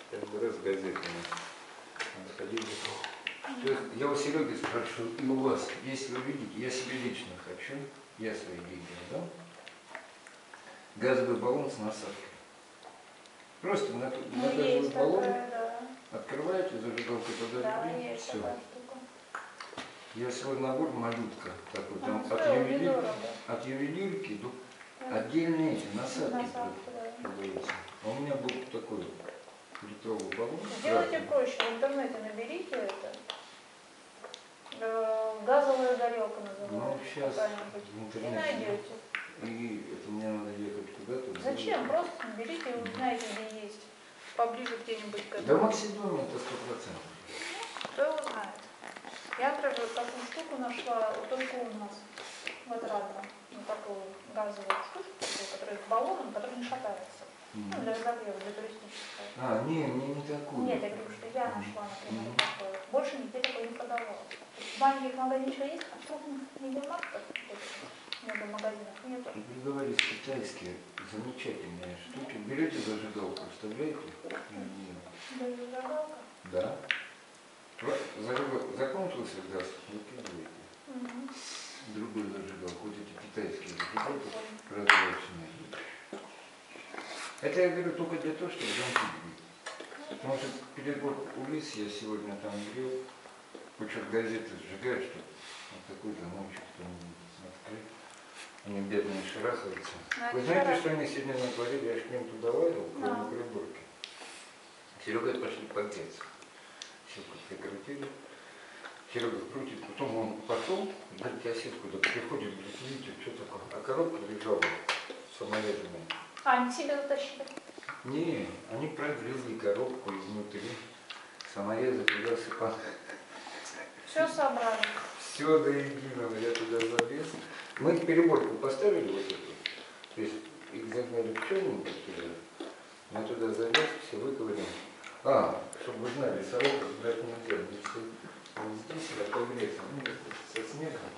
Каждый раз с газетами отходили. То есть я у Сереги спрашиваю, и у вас, если вы видите, я себе лично хочу, я свои деньги отдам, газовый баллон с насадкой. Просто на газовый баллон открываете, зажигалку туда, все. Я свой набор малютка такой, там от ювелирки до отдельные эти насадки продаются. А у меня был такой литровый баллон. Сделайте проще, в интернете наберите это. Газовая горелка называется. Ну, сейчас в интернете. И найдете. И это мне надо ехать куда-то. Зачем? Просто наберите и узнаете, где есть. Поближе где-нибудь к этому. Да Максидоме это 100%. Кто его знает? Я, например, такую штуку нашла только у нас в Отрадном. Ну, такую газовую штуку, которая с баллоном, который не шатается. Ну, для разогрева, для туристического. А, не такую. Нет, я говорю, что я нашла, например, такое. Больше нигде такое не продавалось. В маленьких магазинах есть, а в крупных медиамаркетах, много магазинов нету. Вы говорите, китайские замечательные штуки. Берете зажигалку, вставляете в нее. Зажигалка? Да. Закончился газ, выкидываете. Другую зажигалку, вот эти китайские зажигалки прозрачные. Это я говорю только для того, чтобы замки бить. Потому что перебор улиц я сегодня там грел, кучу газеты сжигают, что вот такой-то ночью кто-нибудь открыть. Они бедные шарахаются. Вы знаете, что они сегодня натворили? Я ж к ним туда лазил, кроме приборки. Серега пошли погреться. Сетку прикрутили. Серега крутит, потом он пошел, говорит, я сетку так приходит, говорит, видите, что такое? А коробка лежала саморезанная. А, они себе затащили? Не, они прогрызли коробку изнутри, саморезы туда сыпали. Все собрали. Все до единого, я туда залез. Мы переборку поставили вот эту, то есть их загнали в черненько сюда. Я туда залез, все выковырил. А, чтобы вы знали, сорок брать нельзя, не все. Вот здесь я погреться, ну, со снегом.